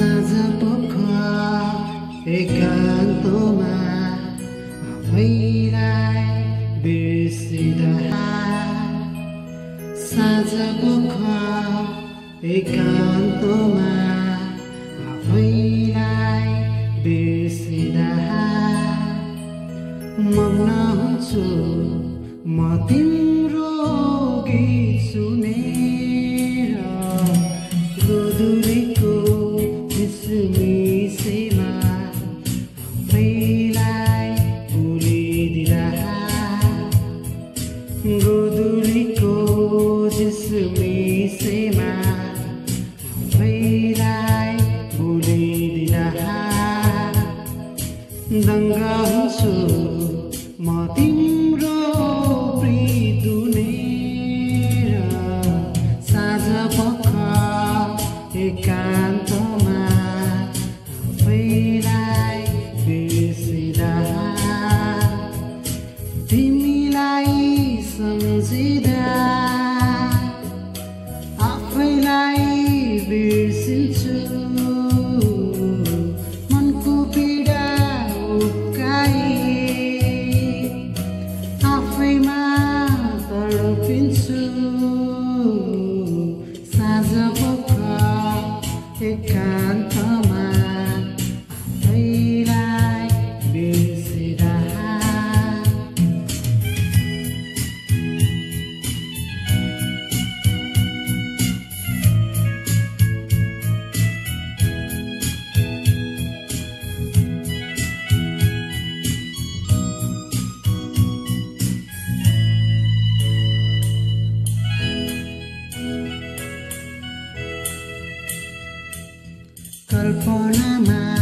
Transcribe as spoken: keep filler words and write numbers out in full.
साँझपखा एकान्तमा आफैलाई बिर्सिँदा साँझपखा एकान्तमा आफैलाई बिर्सिँदा मग्न हुन्छु म तिम्रो गीत सुनेर गोधुलीको झिसमिसेमा आफैलाई भुलिदिँदा गोधुलीको झिसमिसेमा आफैलाई भुलिदिँदा दङ्ग हुन्छु म तिम्रो प्रीत दुनेर साँझपखा एकान्तमा आफैलाई बिर्सिँदा तिमीलाई सम्झिँदा आफैलाई बिर्सिन्छु मनको पीडा उक्काई आफैमा तडपिन्छु साँझपखा एकान्तमा आफैलाई बिर्सिँदा कल्पनामा